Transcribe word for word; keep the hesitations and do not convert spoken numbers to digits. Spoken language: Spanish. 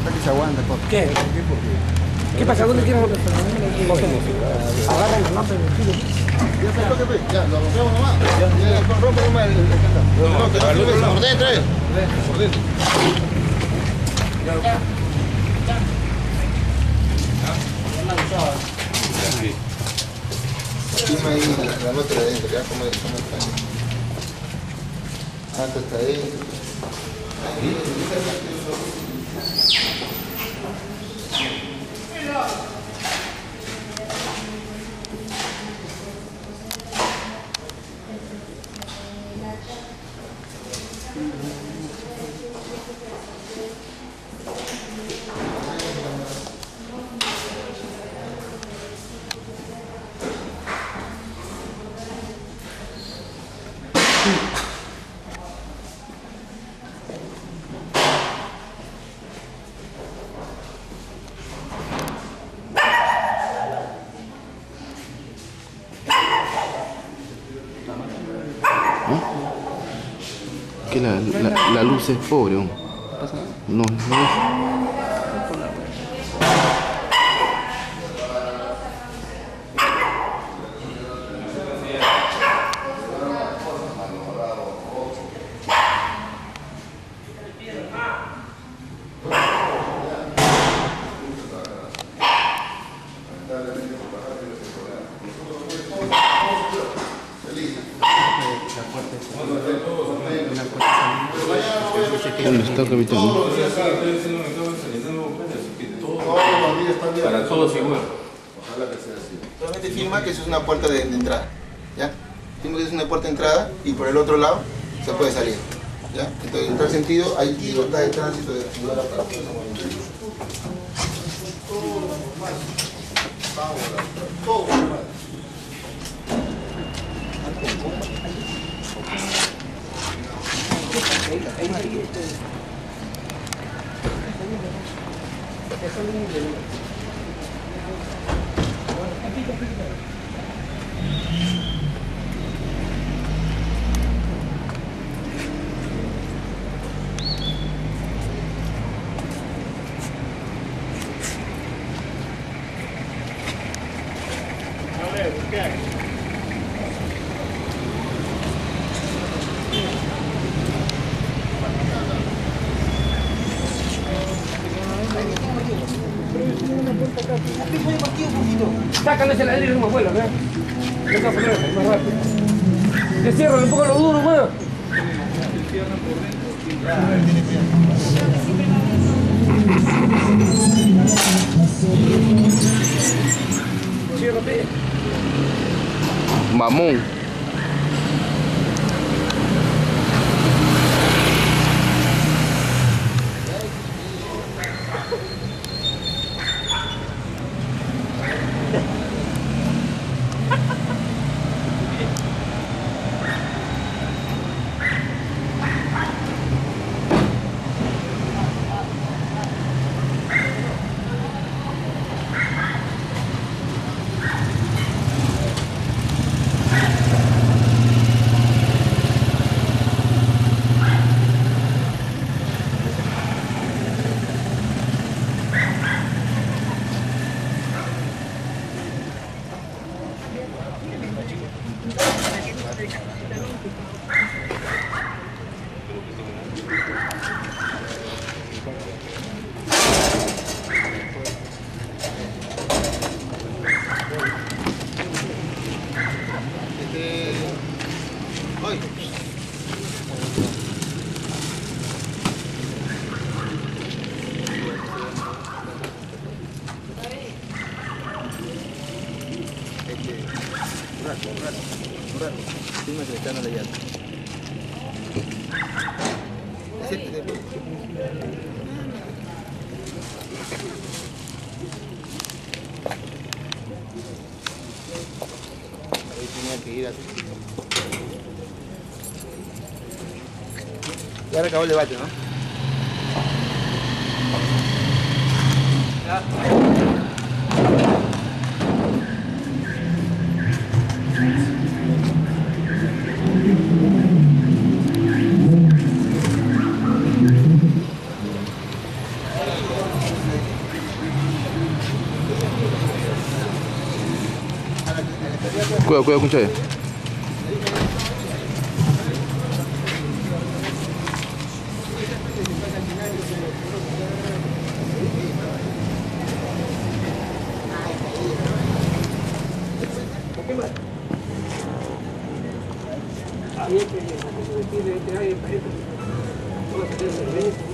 está que se aguanta. Por... ¿Qué? ¿Por qué? Porque... ¿Qué pasa? ¿Dónde quieres romper? Agarran la mapa y el tiro. Ya se toque, ya, lo rompemos nomás. Ya, ya, rompe nomás el candado. No, que no sirve, por dentro, eh. Por dentro. Ya, ya. Encima ahí la, la nota de adentro, ya, como está. Hasta está ahí. Que la, la, la luz es pobre, ¿no? No, no. ¿Dónde está, capitán? Para todos igual. Ojalá que sea así. Solamente filma que eso es una puerta de, de entrada. ¿Ya? Filma que es una puerta de entrada y por el otro lado se puede salir. ¿Ya? Entonces, en tal sentido, hay libertad de tránsito de ayudar a la persona. Sácale ese ladrillo más vuelo, ¿verdad? No te va a poner más rápido. Te cierro, un poco lo duro, más. Ciérrate. Mamón. Y ahora acabó el debate, ¿no? Ya. Cuidado, cuidado, Kunchaya. Ahí es que se pide que hay pareja.